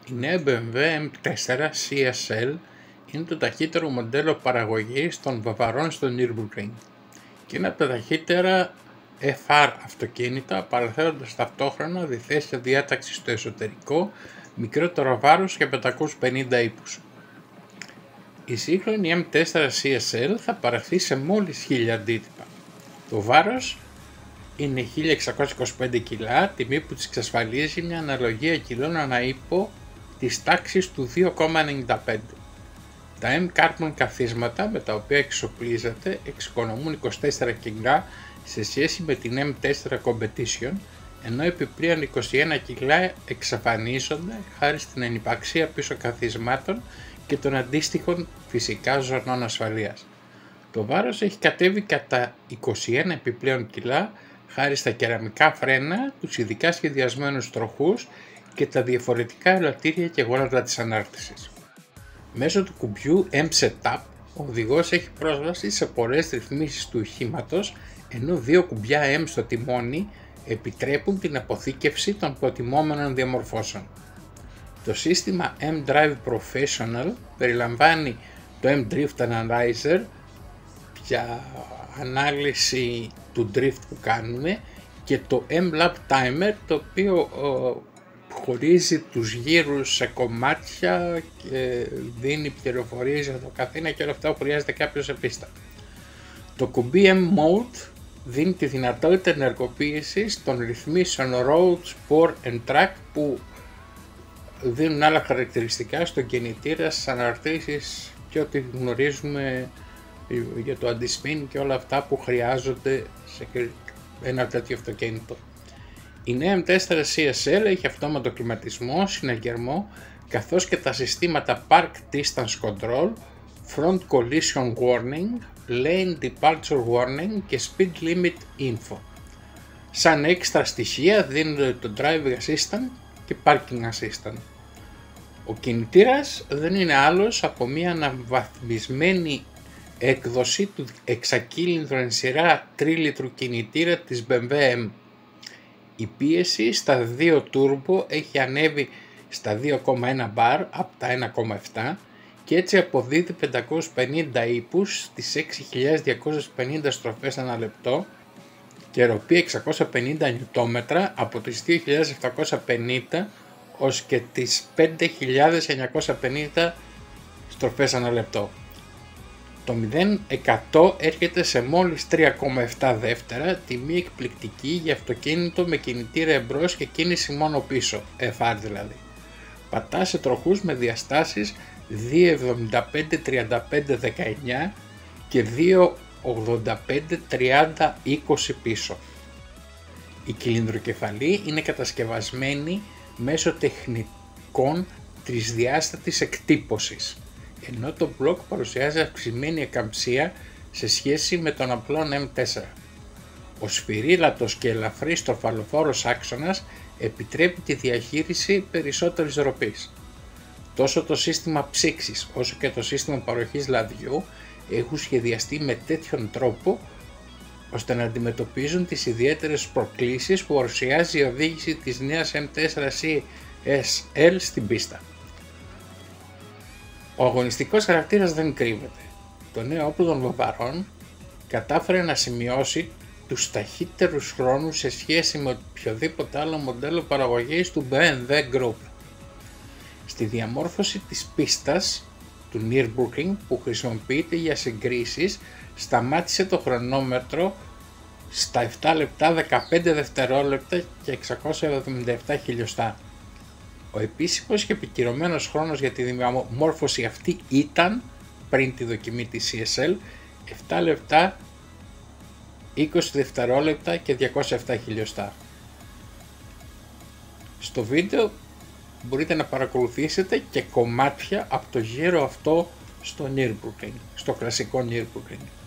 Η νέα BMW M4 CSL είναι το ταχύτερο μοντέλο παραγωγής των Βαβαρών στο Nürburgring και είναι από τα ταχύτερα FR αυτοκίνητα, παραθέτοντας ταυτόχρονα διθέσια διάταξη στο εσωτερικό, μικρότερο βάρος και 550 ύπους. Η σύγχρονη M4 CSL θα παραχθεί σε μόλις 1000 αντίτυπα. Το βάρος είναι 1625 κιλά, τιμή που της εξασφαλίζει μια αναλογία κιλών ανά ύπο της τάξης του 2,95. Τα M-Carbon καθίσματα με τα οποία εξοπλίζεται εξοικονομούν 24 κιλά σε σχέση με την M4 Competition, ενώ επιπλέον 21 κιλά εξαφανίζονται χάρη στην ανυπαρξία πίσω καθισμάτων και των αντίστοιχων φυσικά ζωνών ασφαλείας. Το βάρος έχει κατέβει κατά 21 επιπλέον κιλά χάρη στα κεραμικά φρένα, τους ειδικά σχεδιασμένους τροχούς και τα διαφορετικά ελαττήρια και γόνατα της ανάρτησης. Μέσω του κουμπιού M-Setup, ο οδηγός έχει πρόσβαση σε πολλές ρυθμίσεις του οχήματος, ενώ δύο κουμπιά M στο τιμόνι επιτρέπουν την αποθήκευση των προτιμόμενων διαμορφώσεων. Το σύστημα M-Drive Professional περιλαμβάνει το M-Drift Analyzer για ανάλυση του drift που κάνουμε και το M-Lap Timer, το οποίο χωρίζει τους γύρους σε κομμάτια και δίνει πληροφορίες για το καθένα και όλα αυτά που χρειάζεται κάποιος σε πίστα. Το κουμπί M-Mode δίνει τη δυνατότητα ενεργοποίησης των ρυθμίσεων Road, Sport and Track που δίνουν άλλα χαρακτηριστικά στον κινητήρα, στις αναρτήσεις και ό,τι γνωρίζουμε για το anti-spin και όλα αυτά που χρειάζονται σε ένα τέτοιο αυτοκίνητο. Η νέα M4 CSL έχει αυτόματο κλιματισμό, συναγερμό, καθώς και τα συστήματα Park Distance Control, Front Collision Warning, Lane Departure Warning και Speed Limit Info. Σαν έξτρα στοιχεία δίνονται το Driver Assistant και Parking Assistant. Ο κινητήρας δεν είναι άλλος από μια αναβαθμισμένη έκδοση του εξακύλινδρου εν σειρά 3 λίτρου κινητήρα της BMW M. Η πίεση στα 2 turbo έχει ανέβει στα 2,1 bar από τα 1,7 και έτσι αποδίδει 550 ύπους στις 6.250 στροφές ανά λεπτό και ροπή 650 νιουτόμετρα από τις 2.750 ως και τις 5.950 στροφές ανά λεπτό. Το 0-100 έρχεται σε μόλις 3,7 δεύτερα, τιμή εκπληκτική για αυτοκίνητο με κινητήρα εμπρός και κίνηση μόνο πίσω, FR δηλαδή. Πατά σε τροχούς με διαστάσεις 2,75-35-19 και 2,85-30-20 πίσω. Η κυλινδροκεφαλή είναι κατασκευασμένη μέσω τεχνικών τρισδιάστατης εκτύπωσης, ενώ το μπλοκ παρουσιάζει αυξημένη εκαμψία σε σχέση με τον απλό M4. Ο σφυρίλατος και ελαφρύς τροφαλοφόρος άξονας επιτρέπει τη διαχείριση περισσότερης ροπής. Τόσο το σύστημα ψήξης όσο και το σύστημα παροχής λαδιού έχουν σχεδιαστεί με τέτοιον τρόπο ώστε να αντιμετωπίζουν τις ιδιαίτερες προκλήσεις που παρουσιάζει η οδήγηση της νέας M4 CSL στην πίστα. Ο αγωνιστικός χαρακτήρας δεν κρύβεται. Το νέο όπλο των Βαβαρών κατάφερε να σημειώσει τους ταχύτερους χρόνους σε σχέση με οποιοδήποτε άλλο μοντέλο παραγωγής του BMW Group. Στη διαμόρφωση της πίστας του Nürburgring που χρησιμοποιείται για συγκρίσεις σταμάτησε το χρονόμετρο στα 7 λεπτά 15 δευτερόλεπτα και 677 χιλιοστά. Ο επίσημος και επικυρωμένος χρόνος για τη διαμόρφωση αυτή ήταν, πριν τη δοκιμή της CSL, 7 λεπτά 20 δευτερόλεπτα και 207 χιλιοστά. Στο βίντεο μπορείτε να παρακολουθήσετε και κομμάτια από το γύρο αυτό στο Nürburgring, στο κλασικό Nürburgring.